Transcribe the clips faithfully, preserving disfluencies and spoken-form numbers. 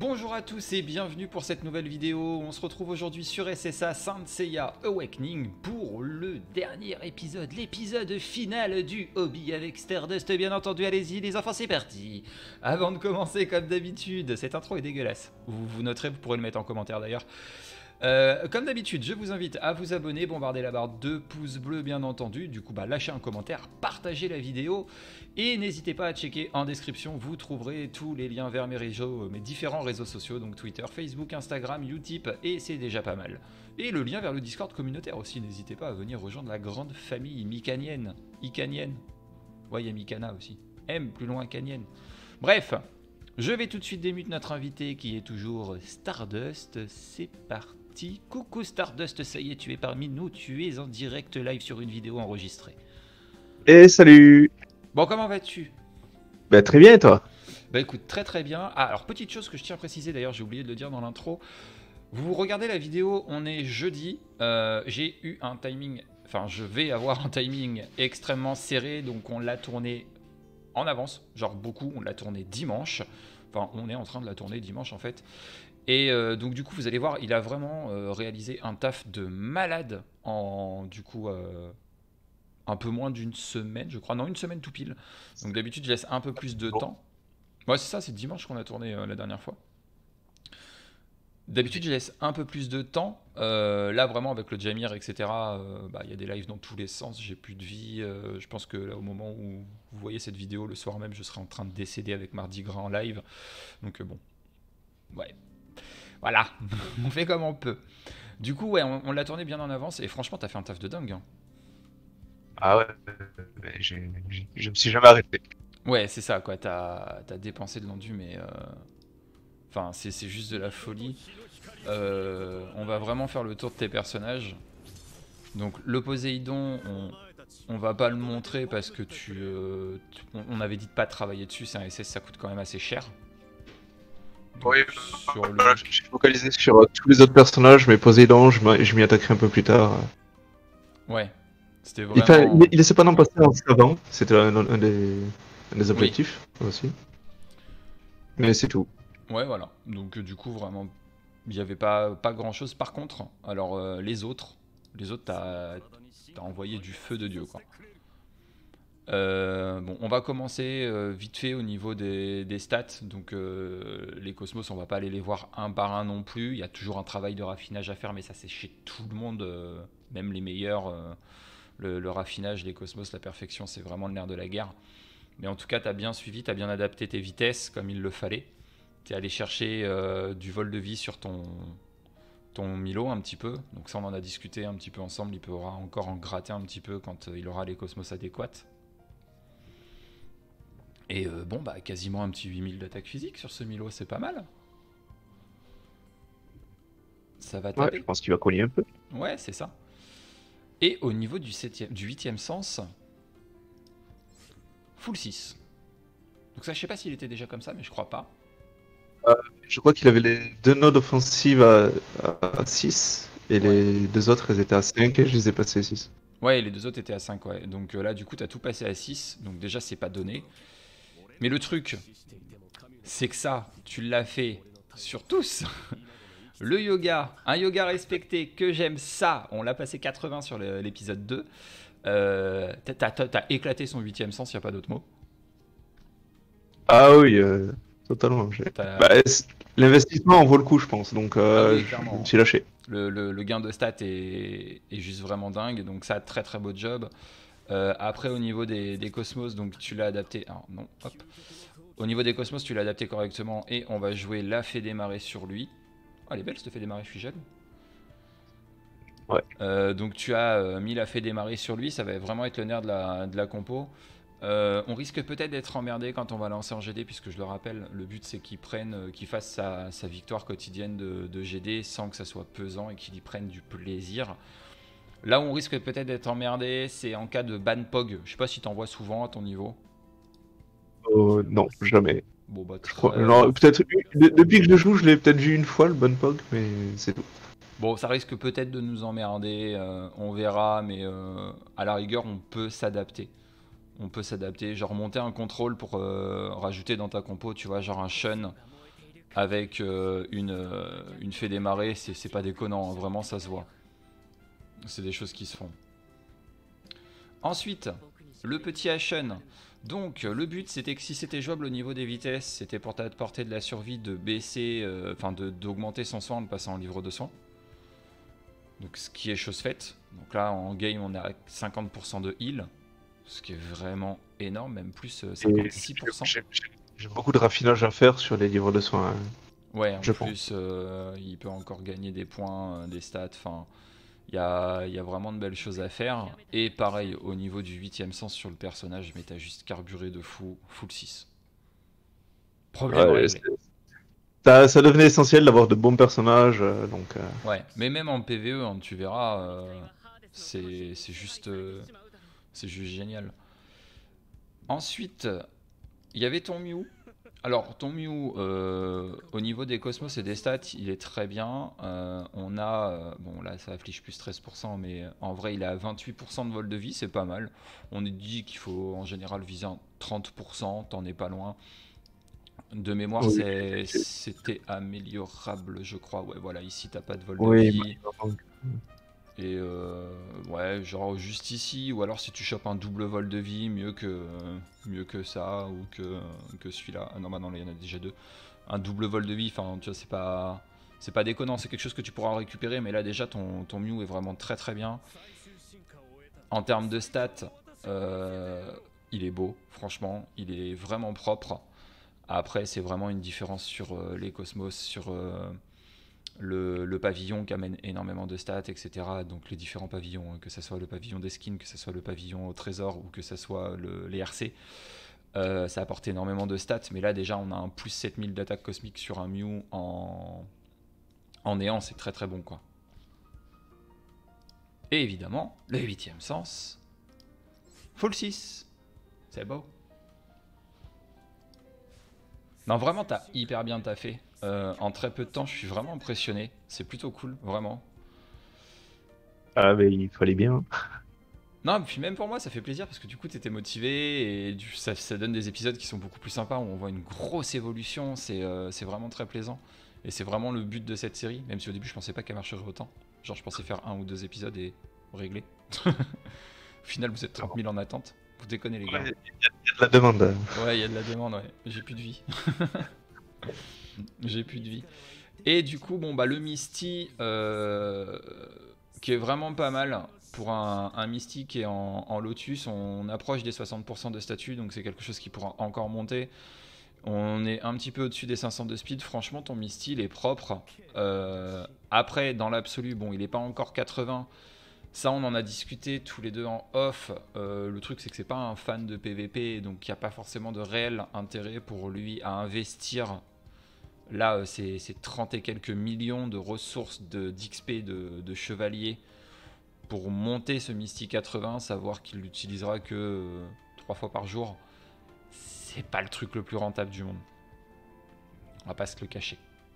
Bonjour à tous et bienvenue pour cette nouvelle vidéo. On se retrouve aujourd'hui sur S S A Saint Seiya Awakening pour le dernier épisode, l'épisode final du hobby avec Stardust. Bien entendu, allez-y les enfants, c'est parti. Avant de commencer, comme d'habitude, cette intro est dégueulasse. Vous, vous noterez, vous pourrez le mettre en commentaire d'ailleurs. Euh, comme d'habitude, je vous invite à vous abonner, bombarder la barre de pouces bleus bien entendu, du coup bah lâchez un commentaire, partagez la vidéo et n'hésitez pas à checker en description, vous trouverez tous les liens vers mes réseaux, mes différents réseaux sociaux, donc Twitter, Facebook, Instagram, Utip et c'est déjà pas mal. Et le lien vers le Discord communautaire aussi, n'hésitez pas à venir rejoindre la grande famille mikanienne, ikanienne, ouais il y a Mikana aussi, M plus loin kanienne, bref. Je vais tout de suite démute notre invité qui est toujours Stardust, c'est parti. Coucou Stardust, ça y est, tu es parmi nous, tu es en direct live sur une vidéo enregistrée. Et salut. Bon, comment vas-tu? Bah très bien et toi? Bah écoute, très très bien. Ah, alors petite chose que je tiens à préciser, d'ailleurs j'ai oublié de le dire dans l'intro. Vous regardez la vidéo, on est jeudi, euh, j'ai eu un timing, enfin je vais avoir un timing extrêmement serré, donc on l'a tourné en avance, genre beaucoup, on l'a tourné dimanche, enfin on est en train de la tourner dimanche en fait, et euh, donc du coup vous allez voir, il a vraiment euh, réalisé un taf de malade en du coup euh, un peu moins d'une semaine, je crois, non une semaine tout pile, donc d'habitude je laisse un peu plus de temps, ouais c'est ça, c'est dimanche qu'on a tourné euh, la dernière fois. D'habitude, je laisse un peu plus de temps. Euh, là, vraiment, avec le Jamir, et cetera, il euh, bah, y a des lives dans tous les sens. J'ai plus de vie. Euh, je pense que là, au moment où vous voyez cette vidéo, le soir même, je serai en train de décéder avec Mardi Gras en live. Donc, euh, bon. Ouais. Voilà. On fait comme on peut. Du coup, ouais, on, on l'a tourné bien en avance. Et franchement, t'as fait un taf de dingue. Hein. Ah ouais, mais j'ai- j'ai- je me suis jamais arrêté. Ouais, c'est ça, quoi. T'as as dépensé de l'endu, mais. Euh... Enfin, c'est juste de la folie. Euh, on va vraiment faire le tour de tes personnages. Donc le Poséidon, on, on va pas le montrer parce que tu, euh, tu- on, on avait dit de pas travailler dessus, c'est un S S, ça coûte quand même assez cher. Donc Oui, sur le... voilà, je me suis focalisé sur euh, tous les autres personnages, mais Poséidon, je m'y je m'y attaquerai un peu plus tard. Ouais, c'était Il, fa- il, vraiment... il est cependant passé en savant, c'était un, un des, un des Oui, objectifs aussi. Mais c'est tout. ouais voilà. Donc euh, du coup vraiment, il n'y avait pas, pas grand chose. Par contre, alors euh, les autres, les autres t'as t'as envoyé du feu de Dieu quoi. Euh, bon, on va commencer euh, vite fait au niveau des, des stats. Donc, euh, les Cosmos, on va pas aller les voir un par un non plus. Il y a toujours un travail de raffinage à faire, mais ça, c'est chez tout le monde, euh, même les meilleurs. Euh, le, le raffinage, les Cosmos, la perfection, c'est vraiment le nerf de la guerre. Mais en tout cas, tu as bien suivi, tu as bien adapté tes vitesses comme il le fallait. Tu es allé chercher euh, du vol de vie sur ton, ton Milo un petit peu. Donc, ça, on en a discuté un petit peu ensemble. Il pourra encore en gratter un petit peu quand euh, il aura les Cosmos adéquates. Et euh, bon, bah quasiment un petit huit mille d'attaque physique sur ce Milo, c'est pas mal. Ça va Ouais, je taper. pense qu'il va cogner un peu. Ouais, c'est ça. Et au niveau du, septième, du huitième sens, full six. Donc ça, je sais pas s'il était déjà comme ça, mais je crois pas. Euh, je crois qu'il avait les deux nodes offensives à, à six, et Ouais. les deux autres, elles étaient à cinq, et je les ai passées à six. Ouais, les deux autres étaient à cinq, ouais. Donc euh, là, du coup, t'as tout passé à six. Donc déjà, c'est pas donné. Mais le truc, c'est que ça, tu l'as fait sur tous. Le yoga, un yoga respecté, que j'aime ça. On l'a passé quatre-vingts sur l'épisode deux. Euh, t'as, t'as- t'as éclaté son huitième sens, y a pas d'autre mot. Ah oui, euh, totalement. j'ai- Bah, T'as- c'est- l'investissement en vaut le coup, je pense. Donc, Ah euh, oui, je, je me clairement. suis lâché. Le, le- le gain de stats est, est juste vraiment dingue. Donc ça, très très beau job. Euh, après, au niveau des, des Cosmos, donc tu l'as adapté. Alors non, hop. Au niveau des Cosmos, tu l'as adapté correctement et on va jouer la fée démarrer sur lui. Oh, elle est belle cette fée démarrer, je suis jaloux. Ouais. Euh, donc tu as euh, mis la fée démarrer sur lui, ça va vraiment être le nerf de la, de la compo. Euh, on risque peut-être d'être emmerdé quand on va lancer en G D, puisque je le rappelle, le but c'est qu'il prenne, euh, qu'il fasse sa, sa victoire quotidienne de, de G D sans que ça soit pesant et qu'il y prenne du plaisir. Là où on risque peut-être d'être emmerdé, c'est en cas de ban Pog. Je sais pas si t'en vois souvent à ton niveau. Euh, non, jamais. Bon bah Je crois. très... Genre, peut-être une- de- depuis que je joue, je l'ai peut-être vu une fois le bon Pog, mais c'est tout. Bon, ça risque peut-être de nous emmerder, euh, on verra, mais euh, à la rigueur, on peut s'adapter. On peut s'adapter, genre monter un contrôle pour euh, rajouter dans ta compo, tu vois, genre un shun avec euh, une, euh, une fée des marées, c'est pas déconnant, hein, vraiment ça se voit. C'est des choses qui se font. Ensuite, le petit Ashen. Donc le but c'était que si c'était jouable au niveau des vitesses, c'était pour t'apporter de la survie de baisser, enfin euh, d'augmenter son soin en le passant en livre de soin. Donc ce qui est chose faite. Donc là en game on est à cinquante pour cent de heal, ce qui est vraiment énorme, même plus euh, cinquante-six pour cent. J'ai beaucoup de raffinage à faire sur les livres de soins. Hein. Ouais, en je plus euh, il peut encore gagner des points, euh, des stats, enfin... Il y a, y a vraiment de belles choses à faire. Et pareil, au niveau du huitième sens sur le personnage, mais t'as juste carburé de fou, full six. Problème ouais, réglé. Ça, ça devenait essentiel d'avoir de bons personnages. Euh, donc, euh... Ouais, mais même en P V E, hein, tu verras, euh, c'est juste, euh, c'est juste génial. Ensuite, il y avait ton Mew. Alors, ton Mew, euh, au niveau des cosmos et des stats, il est très bien. Euh, on a, euh, bon là ça affiche plus treize pour cent, mais en vrai il a vingt-huit pour cent de vol de vie, c'est pas mal. On est dit qu'il faut en général viser un trente pour cent, t'en es pas loin. De mémoire, oui, c'était améliorable, je crois. Ouais, voilà, ici t'as pas de vol oui, de vie. Et euh, ouais, genre juste ici, ou alors si tu chopes un double vol de vie, mieux que, mieux que ça, ou que, que celui-là. Ah non, bah non, là il y en a déjà deux. Un double vol de vie, enfin, tu vois, c'est pas, c'est pas déconnant, c'est quelque chose que tu pourras récupérer, mais là déjà ton, ton Mew est vraiment très très bien. En termes de stats, euh, il est beau, franchement, il est vraiment propre. Après, c'est vraiment une différence sur euh, les cosmos, sur. Euh, Le, le pavillon qui amène énormément de stats, et cetera. Donc les différents pavillons, hein, que ce soit le pavillon des skins, que ce soit le pavillon au trésor ou que ce soit le, les R C, euh, ça apporte énormément de stats. Mais là déjà on a un plus sept mille d'attaque cosmique sur un Mew en, en néant, c'est très très bon quoi. Et évidemment, le huitième sens, full six, c'est beau. Non vraiment t'as hyper bien taffé. Euh, en très peu de temps, je suis vraiment impressionné. C'est plutôt cool, vraiment. Ah, mais il fallait bien. Non, puis même pour moi, ça fait plaisir parce que du coup, t'étais motivé et du, ça, ça donne des épisodes qui sont beaucoup plus sympas où on voit une grosse évolution. C'est euh, c'est vraiment très plaisant. Et c'est vraiment le but de cette série, même si au début, je pensais pas qu'elle marcherait autant. Genre, je pensais faire un ou deux épisodes et régler. Au final, vous êtes trente mille en attente. Vous déconnez, les gars. Il ouais, y, y a de la demande. Ouais, il y a de la demande, ouais. J'ai plus de vie. J'ai plus de vie. Et du coup, bon, bah, le Misty, euh, qui est vraiment pas mal. Pour un, un Misty qui est en, en Lotus, on approche des soixante pour cent de statut, donc c'est quelque chose qui pourra encore monter. On est un petit peu au-dessus des cinq cents de speed. Franchement, ton Misty, il est propre. Euh, après, dans l'absolu, bon, il n'est pas encore quatre-vingts. Ça, on en a discuté tous les deux en off. Euh, le truc, c'est que c'est pas un fan de P V P, donc il n'y a pas forcément de réel intérêt pour lui à investir. Là, c'est trente et quelques millions de ressources d'X P de, de chevalier pour monter ce Misty quatre-vingts, savoir qu'il l'utilisera que euh, trois fois par jour, c'est pas le truc le plus rentable du monde. On va pas se le cacher.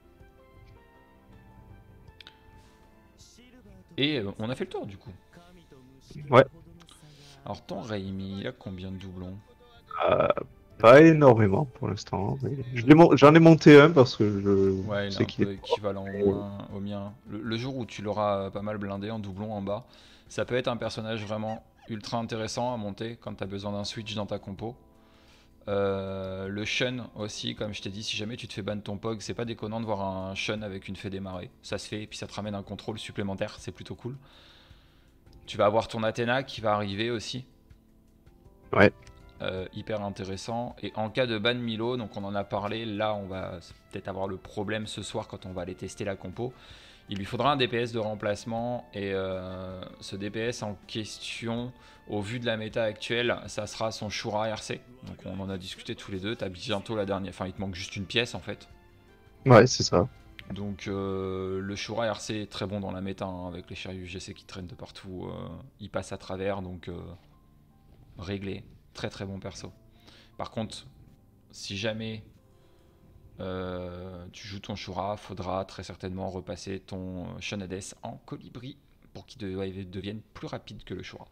Et euh, on a fait le tour du coup. Ouais. Alors ton Raimi, il a combien de doublons? euh, Pas énormément pour l'instant. J'en ai, ai monté un parce que je ouais, il sais est un qu'il peu est équivalent au, moins, au mien. Le, le jour où tu l'auras pas mal blindé en doublon en bas, ça peut être un personnage vraiment ultra intéressant à monter quand tu as besoin d'un switch dans ta compo. Euh, le Shun aussi, comme je t'ai dit, si jamais tu te fais ban ton P O G, c'est pas déconnant de voir un Shun avec une fée démarrée. Ça se fait, et puis ça te ramène un contrôle supplémentaire, c'est plutôt cool. Tu vas avoir ton Athéna qui va arriver aussi. Ouais. Euh, hyper intéressant. Et en cas de ban Milo, donc on en a parlé, là on va peut-être avoir le problème ce soir quand on va aller tester la compo. Il lui faudra un D P S de remplacement et euh, ce D P S en question, au vu de la méta actuelle, ça sera son Shura R C. Donc on en a discuté tous les deux, t'as bientôt la dernière, enfin il te manque juste une pièce en fait. Ouais, c'est ça. Donc euh, le Shura R C est très bon dans la méta, hein, avec les chers U G C qui traînent de partout, euh, il passe à travers, donc euh, réglé, très très bon perso. Par contre, si jamais Euh, tu joues ton Shura, faudra très certainement repasser ton Shonades en colibri pour qu'il devienne plus rapide que le Shura.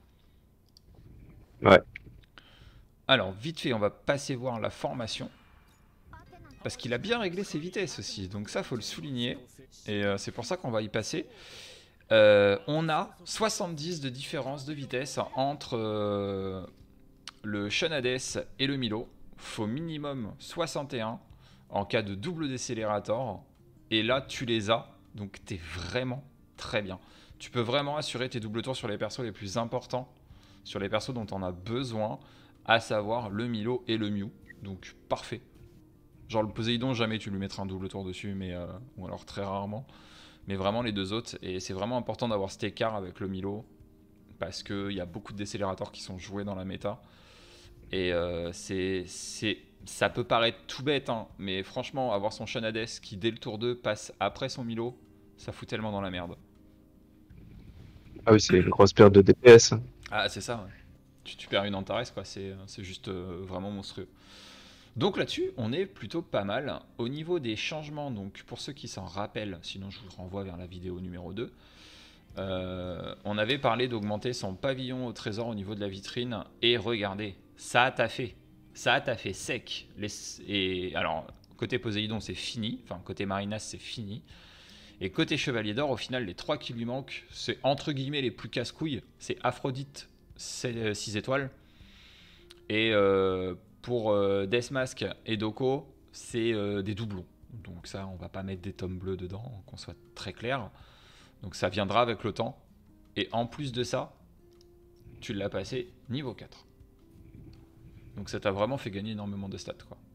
Ouais. Alors, vite fait, on va passer voir la formation. parce qu'il a bien réglé ses vitesses aussi, donc ça faut le souligner, et euh, c'est pour ça qu'on va y passer. Euh, on a soixante-dix de différence de vitesse entre euh, le Shonades et le Milo. Faut minimum soixante et un en cas de double décélérateur, et là tu les as, donc t'es vraiment très bien. Tu peux vraiment assurer tes doubles tours sur les persos les plus importants, sur les persos dont on a besoin, à savoir le Milo et le Mew, donc parfait. Genre le Poséidon, jamais tu lui mettras un double tour dessus, mais euh, ou alors très rarement. Mais vraiment les deux autres, et c'est vraiment important d'avoir cet écart avec le Milo, parce qu'il y a beaucoup de décélérateurs qui sont joués dans la méta. Et euh, c'est, c'est, ça peut paraître tout bête, hein, mais franchement, avoir son Shonades qui dès le tour deux passe après son Milo, ça fout tellement dans la merde. Ah oui, c'est une grosse perte de D P S. Ah c'est ça, ouais. tu, tu perds une Antares, quoi, c'est, c'est juste euh, vraiment monstrueux. Donc là-dessus, on est plutôt pas mal. Au niveau des changements, donc pour ceux qui s'en rappellent, sinon je vous renvoie vers la vidéo numéro deux, euh, on avait parlé d'augmenter son pavillon au trésor au niveau de la vitrine, et regardez, ça a taffé. Ça a taffé sec. Les, et alors, côté Poséidon, c'est fini. Enfin, côté Marinas, c'est fini. Et côté Chevalier d'Or, au final, les trois qui lui manquent, c'est entre guillemets les plus casse-couilles. C'est Aphrodite, six étoiles. Et euh, pour euh, Deathmask et Doko, c'est euh, des doublons. Donc ça, on va pas mettre des tomes bleus dedans, qu'on soit très clair. Donc ça viendra avec le temps. Et en plus de ça, tu l'as passé niveau quatre. Donc ça t'a vraiment fait gagner énormément de stats, quoi.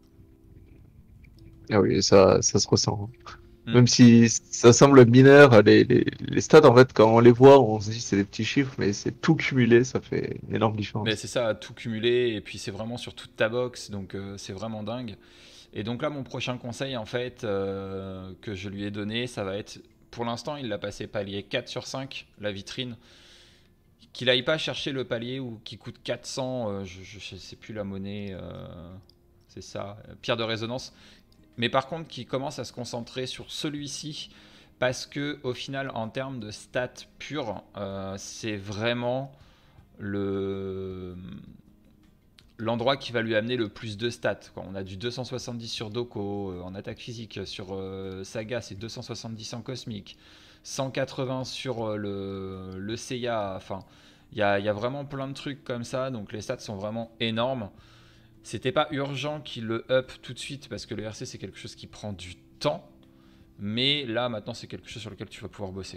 Ah oui, ça, ça se ressent. Mm. Même si ça semble mineur, les, les, les stats, en fait, quand on les voit, on se dit c'est des petits chiffres, mais c'est tout cumulé, ça fait une énorme Mais différence. c'est ça, tout cumulé, et puis c'est vraiment sur toute ta box, donc euh, c'est vraiment dingue. Et donc là, mon prochain conseil, en fait, euh, que je lui ai donné, ça va être, pour l'instant, il l'a passé palier quatre sur cinq, la vitrine. Qu'il aille pas chercher le palier ou qui coûte quatre cents, euh, je, je sais plus la monnaie, euh, c'est ça, euh, pierre de résonance. Mais par contre, qui commence à se concentrer sur celui-ci, parce que au final, en termes de stats pures, euh, c'est vraiment le l'endroit qui va lui amener le plus de stats, quoi. On a du deux cent soixante-dix sur Doko, euh, en attaque physique, sur euh, Saga c'est deux cent soixante-dix en cosmique, cent quatre-vingts sur euh, le, le Seiya, enfin il y a, y a vraiment plein de trucs comme ça, donc les stats sont vraiment énormes. C'était pas urgent qu'il le up tout de suite, parce que le R C c'est quelque chose qui prend du temps, mais là maintenant c'est quelque chose sur lequel tu vas pouvoir bosser.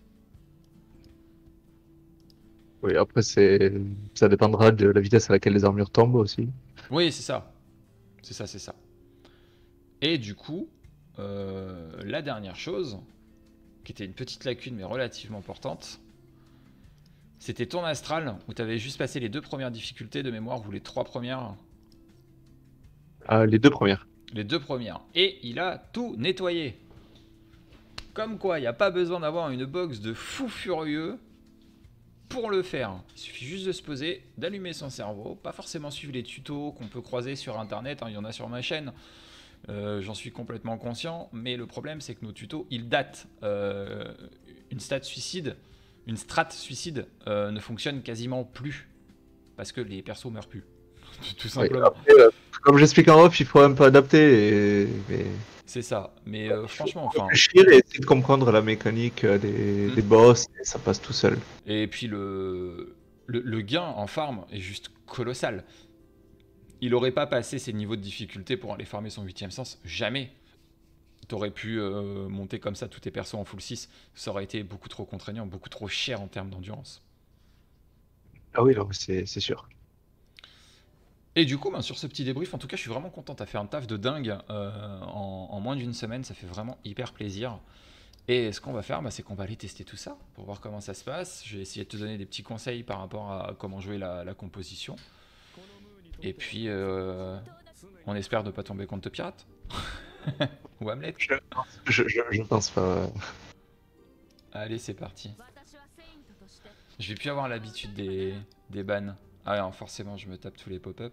Oui, après, c'est, ça dépendra de la vitesse à laquelle les armures tombent aussi. Oui, c'est ça, c'est ça, c'est ça. Et du coup, euh, la dernière chose, qui était une petite lacune mais relativement importante, c'était ton astral, où tu avais juste passé les deux premières difficultés de mémoire, ou les trois premières. Ah, les deux premières. Les deux premières. Et il a tout nettoyé. Comme quoi, il n'y a pas besoin d'avoir une box de fou furieux pour le faire. Il suffit juste de se poser, d'allumer son cerveau, pas forcément suivre les tutos qu'on peut croiser sur internet, hein, il y en a sur ma chaîne. Euh, J'en suis complètement conscient, mais le problème c'est que nos tutos, ils datent. Euh, une stat suicide, une strat suicide euh, ne fonctionne quasiment plus, parce que les persos meurent plus, tout Oui, simplement. après, euh, comme j'explique en off, il faut un peu adapter. Et, mais... C'est ça, mais euh, il faut franchement, enfin... réfléchir et essayer de comprendre la mécanique euh, des, hmm. des boss, et ça passe tout seul. Et puis le, le, le gain en farm est juste colossal. Il aurait pas passé ces niveaux de difficulté pour aller farmer son huitième sens, jamais. T'aurais pu euh, monter comme ça tous tes persos en full six, ça aurait été beaucoup trop contraignant, beaucoup trop cher en termes d'endurance. Ah oui, non, c'est c'est sûr. Et du coup, ben, sur ce petit débrief, en tout cas, je suis vraiment content. T'as fait un taf de dingue euh, en, en moins d'une semaine, ça fait vraiment hyper plaisir. Et ce qu'on va faire, bah, c'est qu'on va aller tester tout ça pour voir comment ça se passe. Je vais essayer de te donner des petits conseils par rapport à comment jouer la, la composition. Et puis, euh, on espère ne pas tomber contre pirate. Ou Hamlet. Je, je, je, je pense pas. Allez, c'est parti. Je vais plus avoir l'habitude des, des bans. Ah ouais, forcément, je me tape tous les pop-up.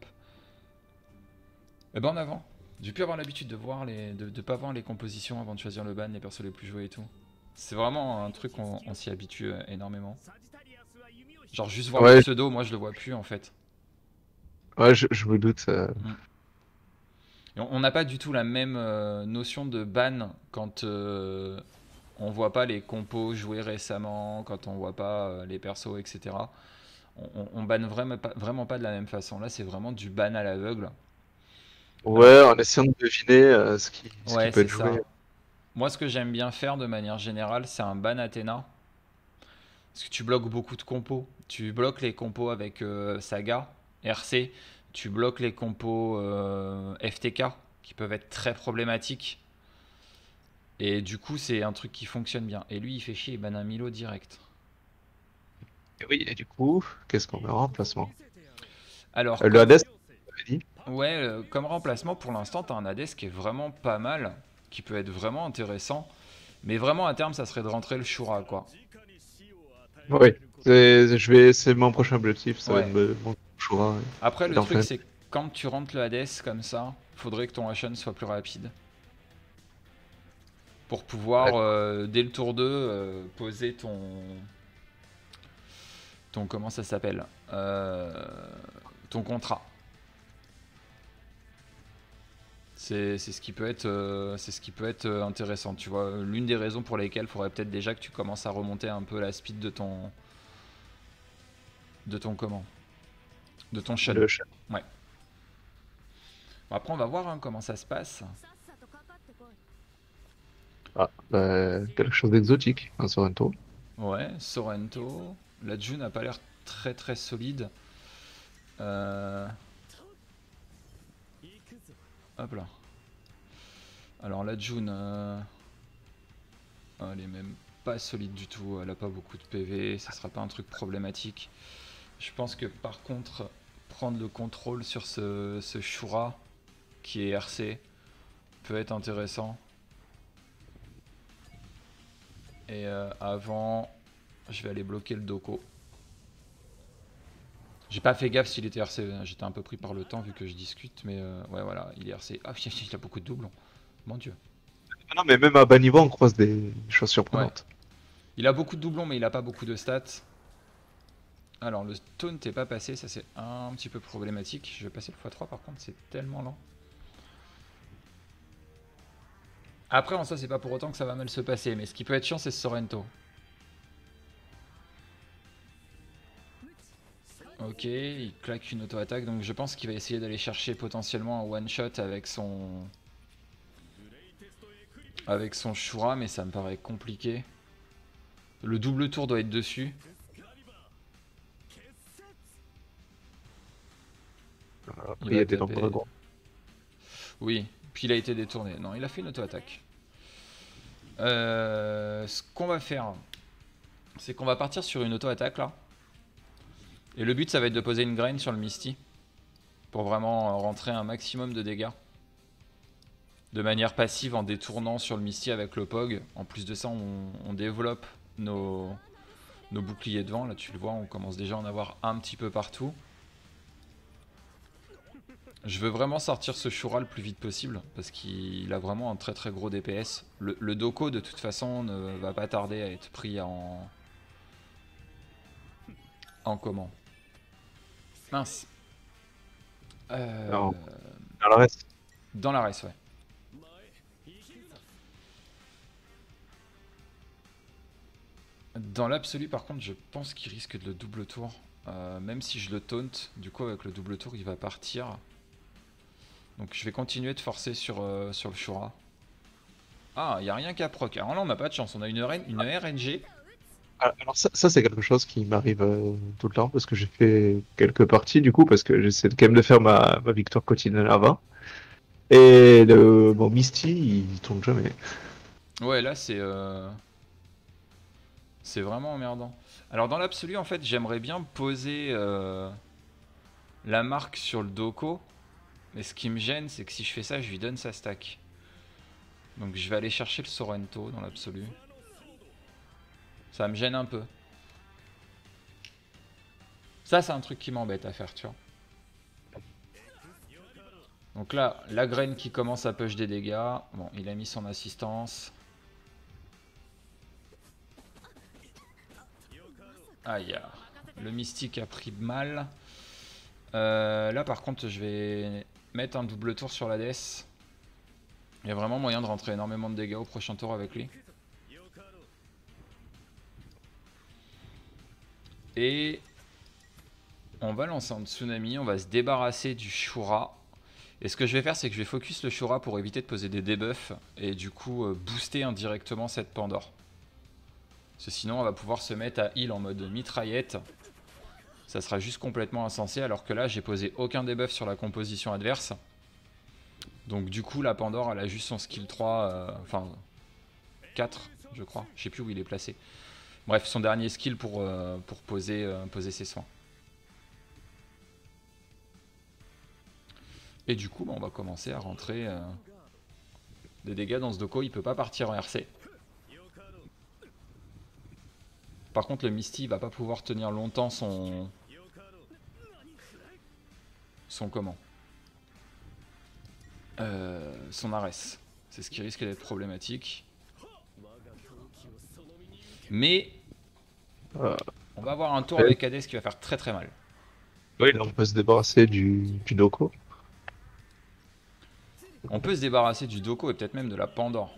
Eh ben en avant. J'ai pu avoir l'habitude de voir les, de, de pas voir les compositions avant de choisir le ban, les persos les plus joués et tout. C'est vraiment un truc qu'on on s'y habitue énormément. Genre juste voir Ouais, le pseudo, moi je le vois plus en fait. ouais, je, je me doute. euh. Mm. Et on on n'a pas du tout la même euh, notion de ban quand euh, on voit pas les compos joués récemment, quand on voit pas euh, les persos, et cetera. On, on, on banne vraiment pas, vraiment pas de la même façon. Là, c'est vraiment du ban à l'aveugle. Alors, Ouais, en essayant de deviner euh, ce qui, ce qui ouais, peut c'est être joué. ça. Moi, ce que j'aime bien faire de manière générale, c'est un ban Athéna. Parce que tu bloques beaucoup de compos. Tu bloques les compos avec euh, Saga, R C. Tu bloques les compos euh, F T K, qui peuvent être très problématiques. Et du coup, c'est un truc qui fonctionne bien. Et lui, il fait chier, il ban un Milo direct. Et oui, et du coup, qu'est-ce qu'on met en remplacement? Alors, Euh, le comme, Hades, on avait dit. ouais, euh, comme remplacement, pour l'instant, tu as un Hades qui est vraiment pas mal, qui peut être vraiment intéressant. Mais vraiment, à terme, ça serait de rentrer le Shura, quoi. Oui, c'est, je vais, c'est mon prochain objectif, ça va être Ouais. de me monter au Shura Après, et, et le d'en truc, faire. c'est que quand tu rentres le Hades comme ça, faudrait que ton Ashen soit plus rapide. Pour pouvoir, D'accord. euh, dès le tour deux, euh, poser ton. Ton. Comment ça s'appelle Euh, Ton contrat. C'est c'est ce qui peut être, euh, c'est ce qui peut être euh, intéressant. Tu vois, l'une des raisons pour lesquelles il faudrait peut-être déjà que tu commences à remonter un peu la speed de ton. De ton comment De ton Shun. Le chat. Ouais. Bon, après, on va voir hein, comment ça se passe. Ah, bah, quelque chose d'exotique, un Sorrento. Ouais, Sorrento. La June n'a pas l'air très très solide. Euh... Hop là. Alors la June, euh... ah, elle est même pas solide du tout. Elle a pas beaucoup de P V. Ça sera pas un truc problématique. Je pense que par contre, prendre le contrôle sur ce, ce Shura qui est R C peut être intéressant. Et euh, avant, je vais aller bloquer le Doko. J'ai pas fait gaffe s'il était R C, j'étais un peu pris par le temps vu que je discute, mais euh, ouais voilà, il est R C. Ah putain, il a beaucoup de doublons, mon dieu. Ah non, mais même à bas niveau, on croise des choses Ouais, surprenantes. il a beaucoup de doublons mais il a pas beaucoup de stats. Alors le taunt n'est pas passé, ça c'est un petit peu problématique. Je vais passer le fois trois par contre, c'est tellement lent. Après en soi c'est pas pour autant que ça va mal se passer, mais ce qui peut être chiant c'est ce Sorrento. Ok, il claque une auto-attaque, donc je pense qu'il va essayer d'aller chercher potentiellement un one-shot avec son... Avec son Shura, mais ça me paraît compliqué. Le double tour doit être dessus. Il Après, il y va a des longues taper... dragons. Oui, puis il a été détourné. Non, il a fait une auto-attaque. Euh, ce qu'on va faire, c'est qu'on va partir sur une auto-attaque là. Et le but, ça va être de poser une graine sur le Misty. Pour vraiment rentrer un maximum de dégâts. De manière passive en détournant sur le Misty avec le P O G. En plus de ça, on, on développe nos, nos boucliers devant. Là, tu le vois, on commence déjà à en avoir un petit peu partout. Je veux vraiment sortir ce Shura le plus vite possible parce qu'il a vraiment un très très gros D P S. Le, le Doko de toute façon ne va pas tarder à être pris en... En comment Mince. Euh... Alors, alors reste. Dans la race, ouais. Dans l'absolu par contre je pense qu'il risque de le double tour. Euh, même si je le taunt, du coup avec le double tour il va partir. Donc je vais continuer de forcer sur, euh, sur le Shura. Ah, il n'y a rien qu'à proc. Alors là, on n'a pas de chance. On a une, R N une R N G. Alors ça, ça, c'est quelque chose qui m'arrive euh, tout le temps parce que j'ai fait quelques parties du coup parce que j'essaie quand même de faire ma, ma victoire quotidienne à vingt. Et le bon Misty, il tourne jamais. Ouais, là, c'est euh, c'est vraiment emmerdant. Alors, dans l'absolu, en fait, j'aimerais bien poser euh, la marque sur le Doko. Mais ce qui me gêne, c'est que si je fais ça, je lui donne sa stack. Donc, je vais aller chercher le Sorrento dans l'absolu. Ça me gêne un peu. Ça, c'est un truc qui m'embête à faire, tu vois. Donc là, la graine qui commence à push des dégâts. Bon, il a mis son assistance. Aïe, le mystique a pris mal. Euh, là, par contre, je vais mettre un double tour sur la death. Il y a vraiment moyen de rentrer énormément de dégâts au prochain tour avec lui. Et on va lancer un tsunami, on va se débarrasser du Shura. Et ce que je vais faire, c'est que je vais focus le Shura pour éviter de poser des debuffs et du coup euh, booster indirectement cette Pandore. Parce que sinon, on va pouvoir se mettre à heal en mode mitraillette. Ça sera juste complètement insensé, alors que là, j'ai posé aucun debuff sur la composition adverse. Donc du coup, la Pandore, elle a juste son skill trois, euh, enfin quatre, je crois. Je sais plus où il est placé. Bref, son dernier skill pour, euh, pour poser, euh, poser ses soins. Et du coup, bah, on va commencer à rentrer euh, des dégâts dans ce Doko. Il peut pas partir en R C. Par contre, le Misty, il va pas pouvoir tenir longtemps son... Son comment euh, Son Ares. C'est ce qui risque d'être problématique. Mais Euh, on va avoir un tour ouais. avec Hades qui va faire très très mal. Oui, là on peut se débarrasser du, du Doko. On peut se débarrasser du Doko et peut-être même de la Pandore.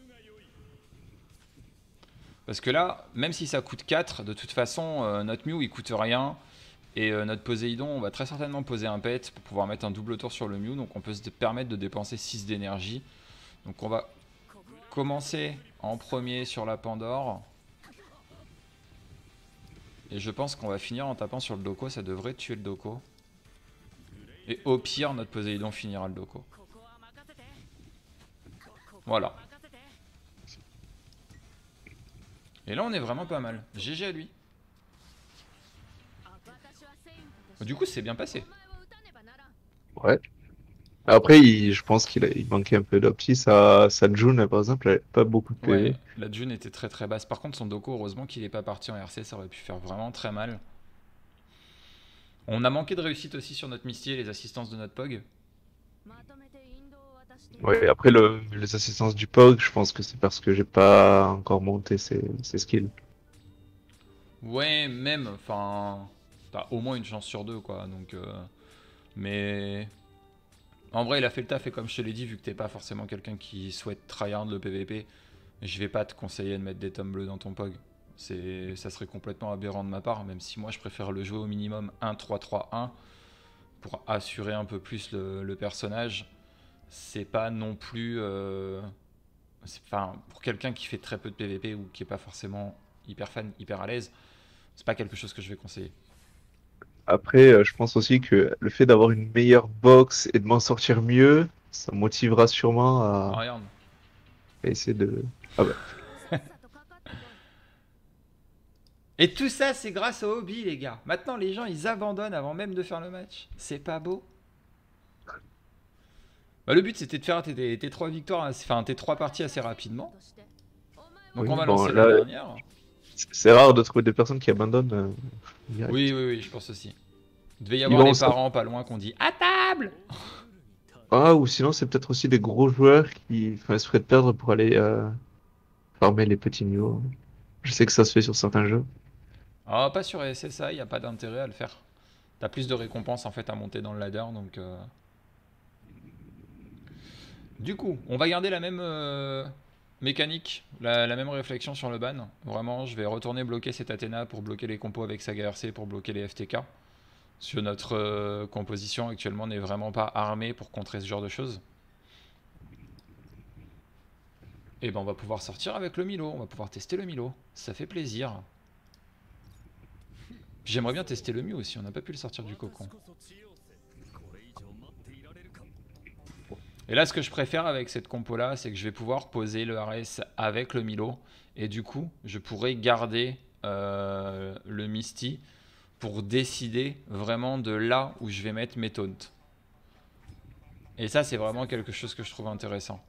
Parce que là, même si ça coûte quatre, de toute façon, euh, notre Mew il coûte rien. Et euh, notre Poséidon, on va très certainement poser un pet pour pouvoir mettre un double tour sur le Mew. Donc on peut se permettre de dépenser six d'énergie. Donc on va commencer en premier sur la Pandore. Et je pense qu'on va finir en tapant sur le Doko. Ça devrait tuer le Doko. Et au pire, notre Poséidon finira le Doko. Voilà. Et là on est vraiment pas mal. G G à lui. Du coup c'est bien passé. Ouais. Après, il- je pense qu'il a- il manquait un peu d'opti. Sa, sa June, par exemple, elle avait pas beaucoup de Ouais, P V. la June était très très basse. Par contre son Doko, heureusement qu'il est pas parti en R C. Ça aurait pu faire vraiment très mal. On a manqué de réussite aussi sur notre Misty et les assistances de notre Pog. Ouais, après, le, les assistances du P O G, je pense que c'est parce que j'ai pas encore monté ses, ses skills. Ouais, même, enfin, t'as au moins une chance sur deux, quoi. Donc, euh, mais en vrai, il a fait le taf et comme je te l'ai dit, vu que t'es pas forcément quelqu'un qui souhaite tryhard le P V P, je vais pas te conseiller de mettre des tomes bleus dans ton Pog. C'est, ça serait complètement aberrant de ma part, même si moi je préfère le jouer au minimum un trois trois un pour assurer un peu plus le, le personnage. C'est pas non plus, euh, enfin, pour quelqu'un qui fait très peu de P V P ou qui est pas forcément hyper fan, hyper à l'aise, c'est pas quelque chose que je vais conseiller. Après, euh, je pense aussi que le fait d'avoir une meilleure box et de m'en sortir mieux, ça me motivera sûrement Ah, à, regarde. à essayer de... Ah bah, Et tout ça, c'est grâce au hobby, les gars. Maintenant, les gens, ils abandonnent avant même de faire le match. C'est pas beau. Bah, le but, c'était de faire tes, tes- tes trois victoires, assez- enfin tes trois parties assez rapidement. Donc, oui, on va bon, lancer la là, dernière. c'est c'est rare de trouver des personnes qui abandonnent euh, Oui, direct. oui, oui, je pense aussi. Il devait y Ils avoir vont des ça. parents pas loin qu'on dit à table. Ah, ou sinon, c'est peut-être aussi des gros joueurs qui font exprès de perdre pour aller euh, farmer les petits niveaux. Je sais que ça se fait sur certains jeux. Ah, pas sur S S A, il n'y a pas d'intérêt à le faire. T'as plus de récompenses en fait à monter dans le ladder, donc. euh, Du coup, on va garder la même euh, mécanique, la, la même réflexion sur le ban. Vraiment, je vais retourner bloquer cet Athéna pour bloquer les compos avec Saga R C, pour bloquer les F T K. Parce que notre euh, composition actuellement n'est vraiment pas armée pour contrer ce genre de choses. Et ben on va pouvoir sortir avec le Milo, on va pouvoir tester le Milo. Ça fait plaisir. J'aimerais bien tester le Mew aussi, on n'a pas pu le sortir du cocon. Et là, ce que je préfère avec cette compo là, c'est que je vais pouvoir poser le R S avec le Milo. Et du coup, je pourrais garder euh, le Misty pour décider vraiment de là où je vais mettre mes taunts. Et ça, c'est vraiment quelque chose que je trouve intéressant.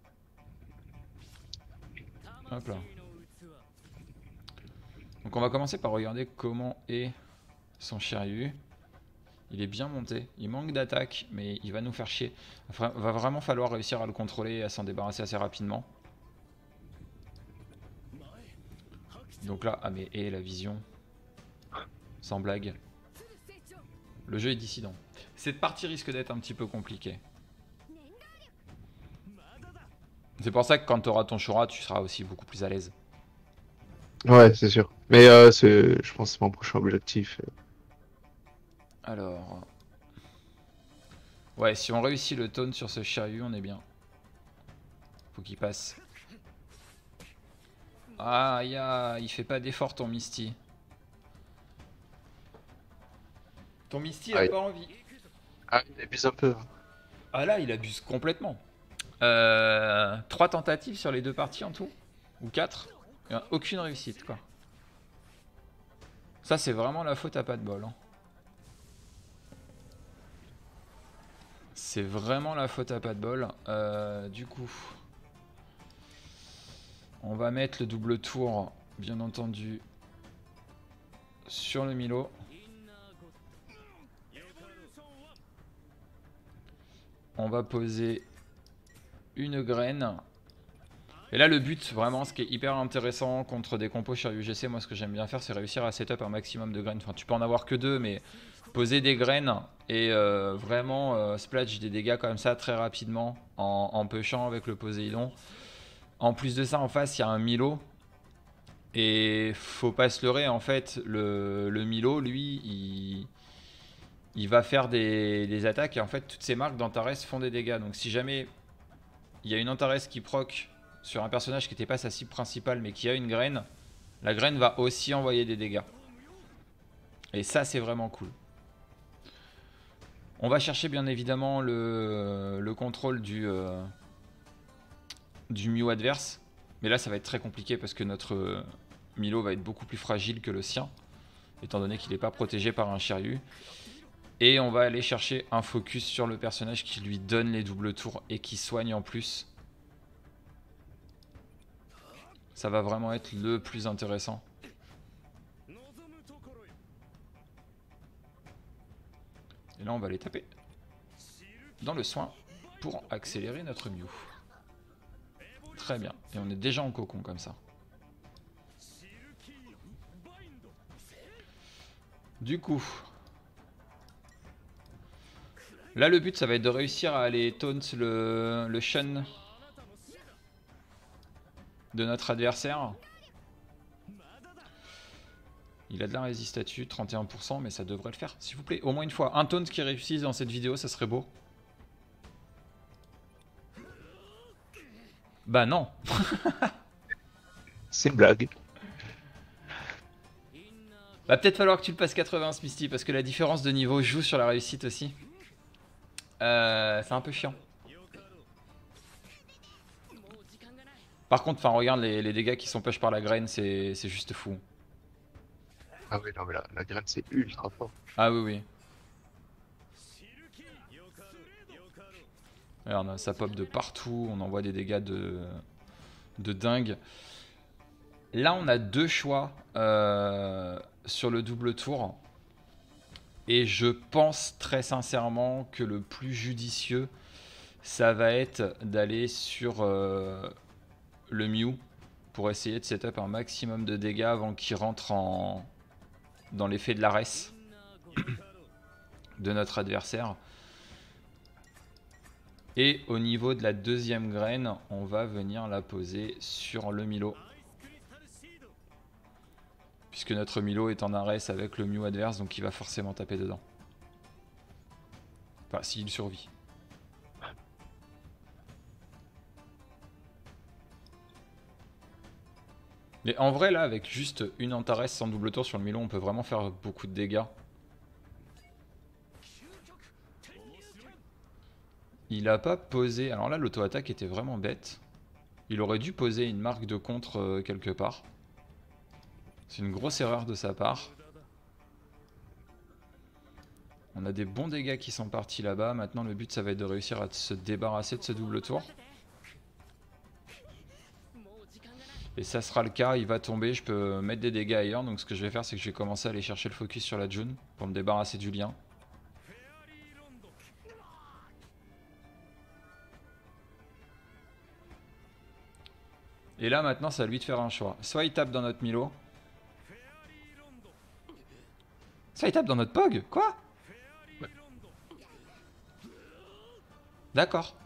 Hop là. Donc on va commencer par regarder comment est son Shiryu. Il est bien monté, il manque d'attaque, mais il va nous faire chier. Il va vraiment falloir réussir à le contrôler et à s'en débarrasser assez rapidement. Donc là, ah mais et la vision, sans blague. Le jeu est dissident. Cette partie risque d'être un petit peu compliquée. C'est pour ça que quand tu auras ton Shura, tu seras aussi beaucoup plus à l'aise. Ouais, c'est sûr. Mais euh, c'est, je pense que c'est mon prochain objectif. Alors... Ouais, si on réussit le taunt sur ce Shiryu, on est bien. Faut qu'il passe. Ah, ya, il fait pas d'effort ton Misty. Ton Misty a Ah, il- pas envie. ah, il abuse un peu. Hein. Ah là, il abuse complètement. Euh, trois tentatives sur les deux parties en tout. Ou quatre. Et aucune réussite, quoi. Ça, c'est vraiment la faute à pas de bol. Hein. C'est vraiment la faute à pas de bol. Euh, du coup, on va mettre le double tour, bien entendu, sur le Milo. On va poser une graine. Et là, le but, vraiment, ce qui est hyper intéressant contre des compos chez U G C, moi, ce que j'aime bien faire, c'est réussir à setup un maximum de graines. Enfin, tu peux en avoir que deux, mais poser des graines et euh, vraiment euh, splash des dégâts comme ça très rapidement en, en pushant avec le Poséidon. En plus de ça, en face, il y a un Milo. Et faut pas se leurrer, en fait, le, le Milo, lui, il, il va faire des, des attaques. Et en fait, toutes ces marques d'Antares font des dégâts. Donc si jamais il y a une Antares qui proc sur un personnage qui n'était pas sa cible principale, mais qui a une graine, la graine va aussi envoyer des dégâts. Et ça, c'est vraiment cool. On va chercher bien évidemment le, le contrôle du, euh, du Mew adverse. Mais là, ça va être très compliqué parce que notre Milo va être beaucoup plus fragile que le sien, étant donné qu'il n'est pas protégé par un Shiryu. Et on va aller chercher un focus sur le personnage qui lui donne les doubles tours et qui soigne en plus. Ça va vraiment être le plus intéressant. Et là, on va les taper dans le soin pour accélérer notre Mew. Très bien. Et on est déjà en cocon comme ça. Du coup, là, le but, ça va être de réussir à aller taunt le, le Shun de notre adversaire. Il a de la résistatue, trente et un pour cent, mais ça devrait le faire, s'il vous plaît. Au moins une fois. Un taunt qui réussisse dans cette vidéo, ça serait beau. Bah non. C'est une blague. Va peut-être falloir que tu le passes quatre-vingts, Misty, parce que la différence de niveau joue sur la réussite aussi. Euh, c'est un peu chiant. Par contre, enfin regarde les, les dégâts qui sont push par la graine, c'est juste fou. Ah oui, non, mais la, la graine, c'est ultra fort. Ah oui, oui. Regarde, ça pop de partout, on envoie des dégâts de, de dingue. Là, on a deux choix euh, sur le double tour. Et je pense très sincèrement que le plus judicieux, ça va être d'aller sur euh, le Mew pour essayer de setup un maximum de dégâts avant qu'il rentre en, dans l'effet de la res de notre adversaire. Et au niveau de la deuxième graine, on va venir la poser sur le Milo. Puisque notre Milo est en arrêt avec le Mew adverse, donc il va forcément taper dedans. Enfin, s'il survit. Mais en vrai, là, avec juste une Antares sans double tour sur le Milo, on peut vraiment faire beaucoup de dégâts. Il a pas posé... Alors là, l'auto-attaque était vraiment bête. Il aurait dû poser une marque de contre euh, quelque part. C'est une grosse erreur de sa part. On a des bons dégâts qui sont partis là-bas. Maintenant, le but, ça va être de réussir à se débarrasser de ce double tour. Et ça sera le cas, il va tomber, je peux mettre des dégâts ailleurs. Donc ce que je vais faire, c'est que je vais commencer à aller chercher le focus sur la June pour me débarrasser du lien. Et là maintenant, c'est à lui de faire un choix. Soit il tape dans notre Milo. Soit il tape dans notre Pog. Quoi? D'accord.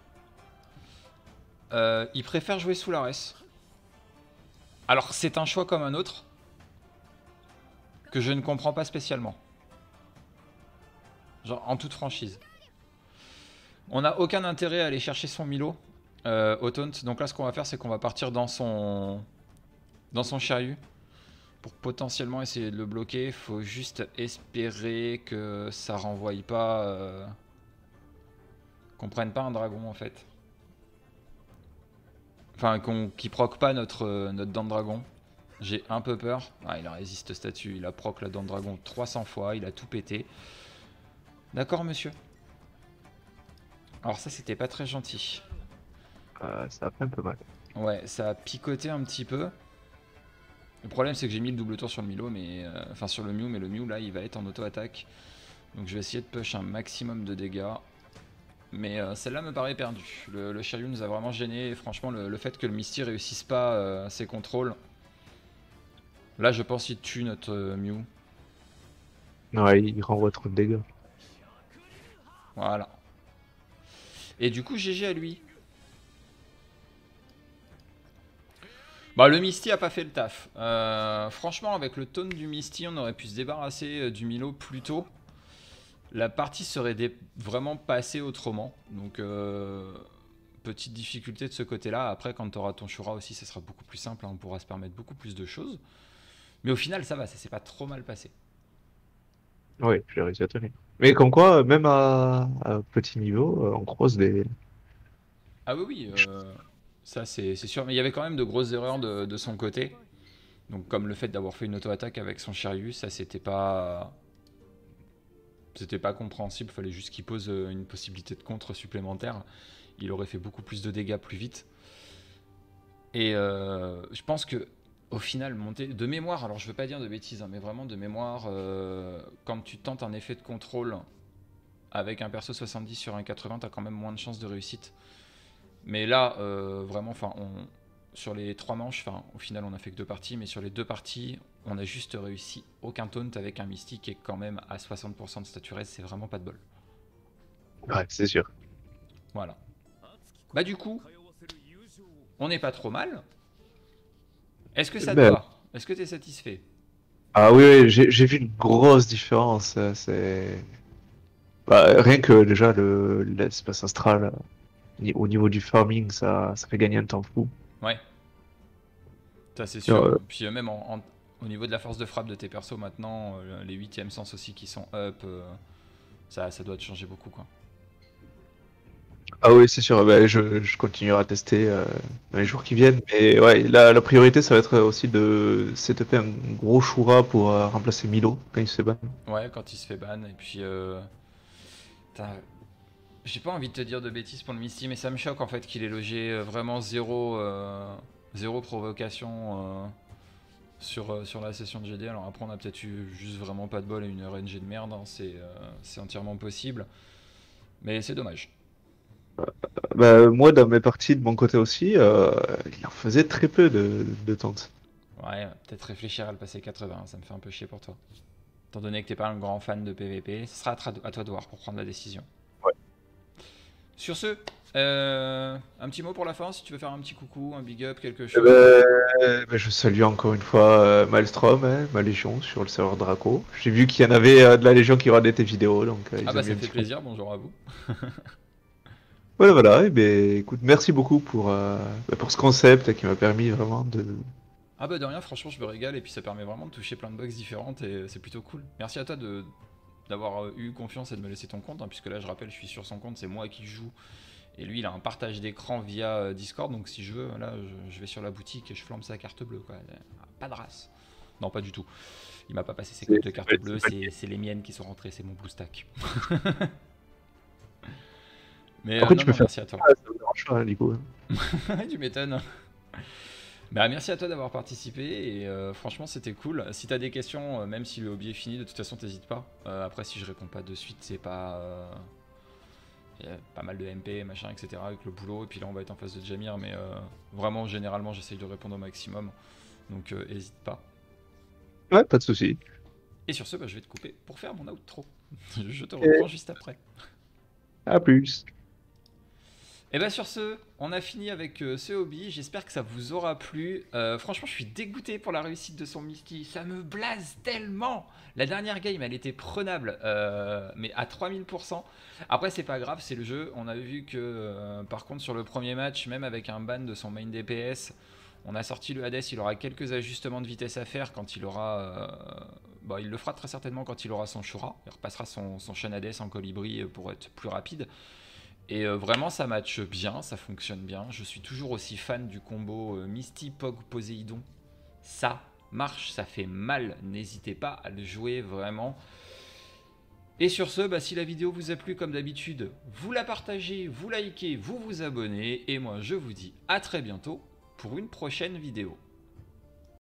Euh, il préfère jouer sous l'Ares. Alors c'est un choix comme un autre que je ne comprends pas spécialement. Genre en toute franchise. On n'a aucun intérêt à aller chercher son Milo euh, au taunt. Donc là ce qu'on va faire c'est qu'on va partir dans son dans son chariot pour potentiellement essayer de le bloquer. Faut juste espérer que ça renvoie pas euh, qu'on prenne pas un dragon en fait. Enfin qu'on qui proc pas notre, euh, notre dent de dragon. J'ai un peu peur. Ah, il a résiste statut, il a proc la dent de dragon trois cents fois, il a tout pété. D'accord monsieur. Alors ça c'était pas très gentil. Euh, ça a fait un peu mal. Ouais, ça a picoté un petit peu. Le problème c'est que j'ai mis le double tour sur le Milo, mais euh, enfin sur le Mew, mais le Mew là il va être en auto-attaque. Donc je vais essayer de push un maximum de dégâts. Mais euh, celle-là me paraît perdue. Le, le Shiryu nous a vraiment gêné. Et franchement, le, le fait que le Misty réussisse pas euh, ses contrôles. Là, je pense qu'il tue notre euh, Mew. Ouais, il renvoie trop de dégâts. Voilà. Et du coup, G G à lui. Bah, le Misty a pas fait le taf. Euh, franchement, avec le taunt du Misty, on aurait pu se débarrasser euh, du Milo plus tôt. La partie serait vraiment passée autrement. Donc, euh, petite difficulté de ce côté-là. Après, quand tu auras ton Shura aussi, ça sera beaucoup plus simple. Hein, on pourra se permettre beaucoup plus de choses. Mais au final, ça va, ça s'est pas trop mal passé. Oui, j'ai réussi à tenir. Mais comme quoi, même à, à petit niveau, euh, on croise des... Ah oui, oui, euh, ça c'est sûr. Mais il y avait quand même de grosses erreurs de, de son côté. Donc, comme le fait d'avoir fait une auto-attaque avec son Shiryu, ça c'était pas. C'était pas compréhensible. Il fallait juste qu'il pose une possibilité de contre supplémentaire. Il aurait fait beaucoup plus de dégâts plus vite. Et euh, je pense que au final, monter de mémoire, alors je veux pas dire de bêtises, hein, mais vraiment de mémoire, euh, quand tu tentes un effet de contrôle avec un perso soixante-dix sur un quatre-vingts, t'as quand même moins de chances de réussite. Mais là, euh, vraiment, enfin, on, sur les trois manches, enfin, au final, on a fait que deux parties, mais sur les deux parties, on a juste réussi aucun taunt avec un Mystique qui est quand même à soixante pour cent de stature S, c'est vraiment pas de bol. Ouais, c'est sûr. Voilà. Bah du coup, on n'est pas trop mal. Est-ce que ça te Ben, va? Est-ce que tu es satisfait? ah oui, oui, j'ai j'ai vu une grosse différence. euh, C'est bah, rien que déjà le l'espace astral euh, ni- au niveau du farming, ça, ça fait gagner un temps fou. Ouais, ça c'est sûr. Euh, Puis euh, même en, en- au niveau de la force de frappe de tes persos maintenant, euh, les huitièmes sens aussi qui sont up, euh, ça, ça doit te changer beaucoup quoi. ah oui, c'est sûr. Ben, je, je continuerai à tester euh, dans les jours qui viennent. Mais ouais, la, la priorité, ça va être aussi de setuper un gros Shura pour euh, remplacer Milo quand il se bat. Ouais, quand il se fait ban, et puis... Euh, putain, j'ai pas envie de te dire de bêtises pour le Misty, mais ça me choque en fait qu'il ait logé euh, vraiment zéro, euh, zéro provocation euh, sur, euh, sur la session de G D. Alors après, on a peut-être eu juste vraiment pas de bol et une R N G de merde, hein, c'est euh, c'est entièrement possible. Mais c'est dommage. Bah, moi, dans mes parties de mon côté aussi, euh, il en faisait très peu de, de tentes. Ouais, peut-être réfléchir à le passer quatre-vingts, ça me fait un peu chier pour toi. Étant donné que t'es pas un grand fan de P V P, ce sera à, tra- à toi de voir pour prendre la décision. Ouais. Sur ce, euh, un petit mot pour la fin, si tu veux faire un petit coucou, un big up, quelque Eh chose. ben, eh ben, je salue encore une fois euh, Maelstrom, hein, ma légion sur le serveur Draco. J'ai vu qu'il y en avait euh, de la légion qui regardait tes vidéos, donc euh, Ah ils ont bah mis ça un fait petit coup. plaisir, bonjour à vous. Voilà, voilà. Et ben, écoute, merci beaucoup pour, euh, bah, pour ce concept qui m'a permis vraiment de. Ah bah de rien, franchement je me régale et puis ça permet vraiment de toucher plein de bugs différentes et c'est plutôt cool. Merci à toi de d'avoir euh, eu confiance et de me laisser ton compte, hein, puisque là je rappelle je suis sur son compte, c'est moi qui joue et lui il a un partage d'écran via euh, Discord, donc si je veux, là je, je vais sur la boutique et je flambe sa carte bleue quoi. Pas de race. Non pas du tout. Il m'a pas passé ses C'est codes de c'est carte pas- bleue, c'est pas- c'est c'est les miennes qui sont rentrées, c'est mon blue stack. Mais euh, Après, non tu peux non faire merci à toi. ça, ça me dérange pas, hein, du coup. Tu m'étonnes. Bah, merci à toi d'avoir participé et euh, franchement c'était cool. Si t'as des questions, euh, même si le hobby est fini, de toute façon t'hésites pas. Euh, après si je réponds pas de suite, c'est pas... euh, y a pas mal de M P, machin, et cetera avec le boulot. Et puis là on va être en face de Jamir, mais euh, vraiment généralement j'essaye de répondre au maximum. Donc euh, hésite pas. Ouais, pas de souci. Et sur ce, bah, je vais te couper pour faire mon outro. Je te Et reprends juste après. à plus. Et bien sur ce, on a fini avec euh, ce hobby, j'espère que ça vous aura plu. Euh, franchement, je suis dégoûté pour la réussite de son Misty, ça me blase tellement. La dernière game, elle était prenable, euh, mais à trois mille pour cent. Après, c'est pas grave, c'est le jeu. On a vu que, euh, par contre, sur le premier match, même avec un ban de son main D P S, on a sorti le Hades, il aura quelques ajustements de vitesse à faire quand il aura... Euh, bah, il le fera très certainement quand il aura son Shura. Il repassera son, son Shen Hades en colibri pour être plus rapide. Et euh, vraiment ça match bien, ça fonctionne bien. Je suis toujours aussi fan du combo euh, Misty, Pog, Poséidon. Ça marche, ça fait mal, n'hésitez pas à le jouer vraiment. Et sur ce, bah, si la vidéo vous a plu comme d'habitude, vous la partagez, vous likez, vous vous abonnez. Et moi je vous dis à très bientôt pour une prochaine vidéo.